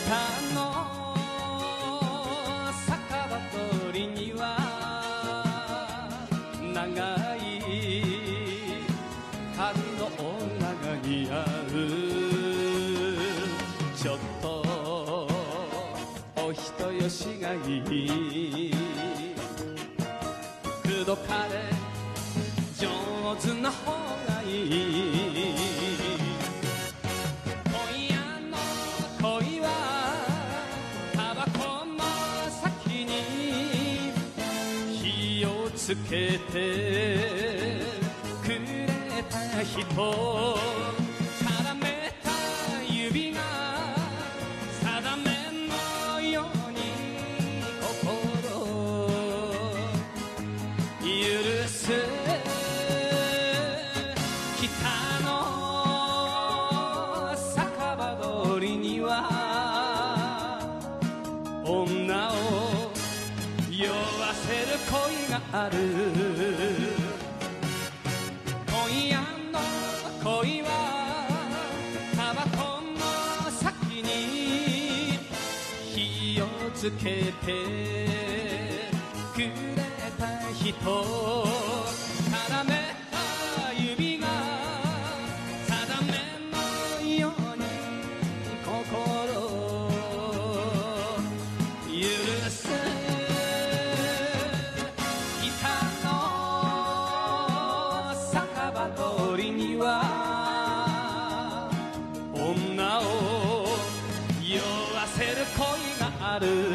の酒場通りには長い春の女が似合う。ちょっとお人よしがいい。口説かれ上手な方がいい。今夜の恋はタバコの先に火をつけてくれた人、絡めた指が定めのように心許す。北の酒場通りには女を酔わせる恋がある。今夜の恋はタバコの先に火をつけてくれた人、絡めた指が定めのように心許す。北の酒場通りには女を酔わせる恋がある。